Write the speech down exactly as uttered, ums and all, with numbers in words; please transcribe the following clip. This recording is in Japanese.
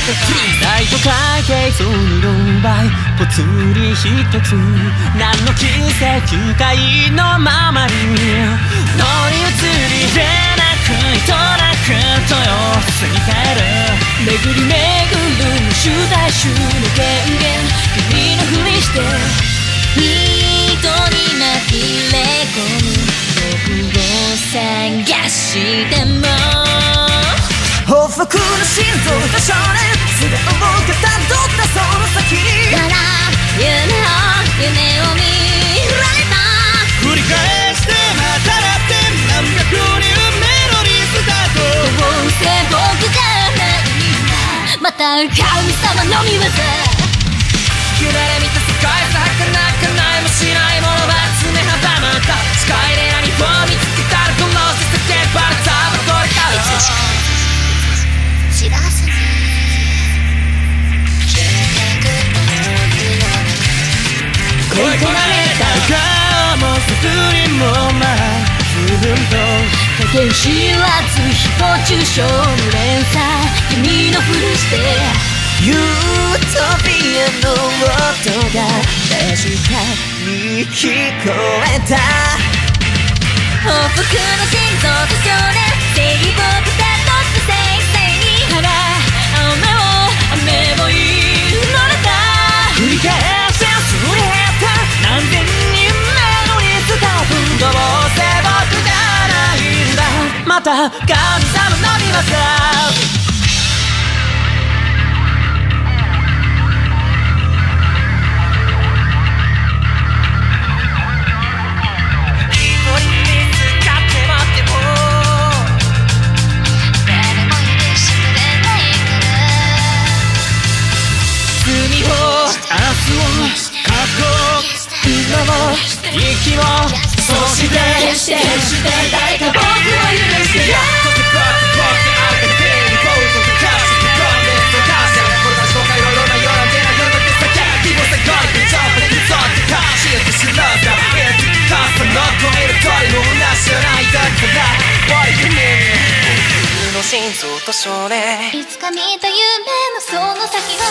ライトかけそうにろんばいぽつりひとつ何の奇跡かいのままに乗り移りでなく糸なくとよ過ぎ帰る巡り巡る無臭大衆の権限君のふりして人に紛れ込む僕を探しても報復の心臓と少年素顔をかたどったその先にまだ夢を夢を見られた繰り返してまただって何百人メロディースタートどうせ僕じゃないんだまた神様の見業夢で見た世界さ儚くないもしないものは爪阻まった視界で何を見つけたらこのせせけばれたばこれから知らせて恋焦がれた顔もすぐにもまあ自分と加減知らず誹謗中傷の連鎖君のふりしてユートピアの音が確かに聞こえた報復の心臓と少年正義僕だとって先生にただ雨を雨もい乗れた繰り返してすり減った何千人目のリスタートどうせ僕じゃないんだまた神様の見業息をそして決して決して誰か僕を許してやそして僕僕あるだけに僕をかしてこんでそうかしてこれたち今回いろいろな夜な出ない夜だけさけ気をさごりくちょっとくそってかしよって知らんだえっとカスタの超える鳥もなしじゃないだから我夢に僕の心臓と少年いつか見た夢のその先は